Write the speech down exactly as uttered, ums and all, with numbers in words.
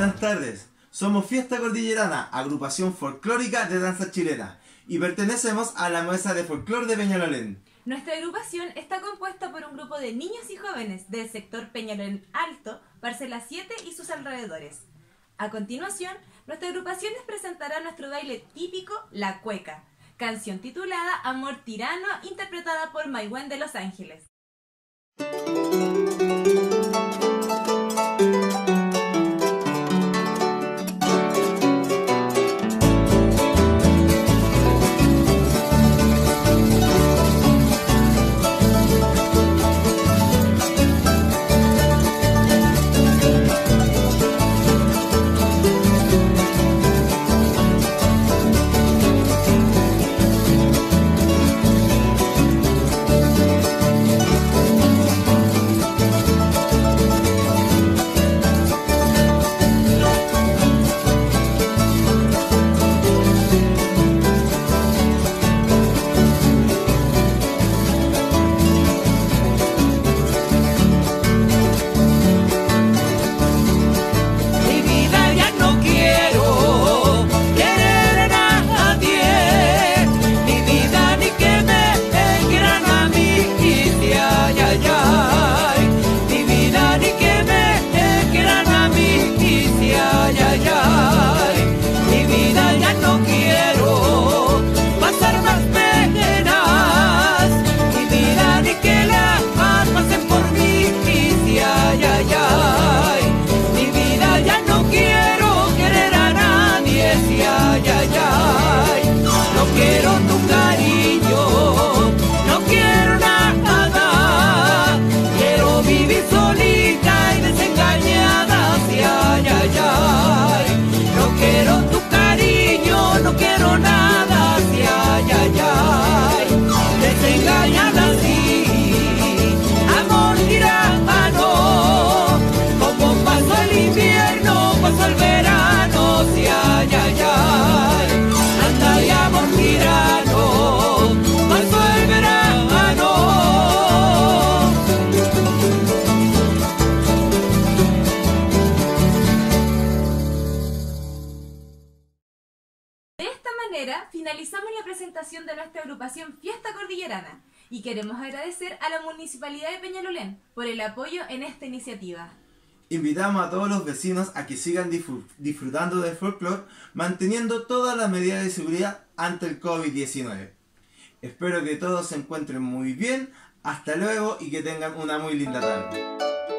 buenas tardes. Somos Fiesta Cordillerana, agrupación folclórica de danza chilena, y pertenecemos a la Mesa de Folclor de Peñalolén. Nuestra agrupación está compuesta por un grupo de niños y jóvenes del sector Peñalolén Alto, Parcela siete y sus alrededores. A continuación, nuestra agrupación les presentará nuestro baile típico, La Cueca, canción titulada Amor Tirano, interpretada por Maigüen de Los Ángeles. Finalizamos la presentación de nuestra agrupación Fiesta Cordillerana y queremos agradecer a la Municipalidad de Peñalolén por el apoyo en esta iniciativa. Invitamos a todos los vecinos a que sigan disfrutando del folclore, manteniendo todas las medidas de seguridad ante el COVID diecinueve. Espero que todos se encuentren muy bien, hasta luego y que tengan una muy linda tarde.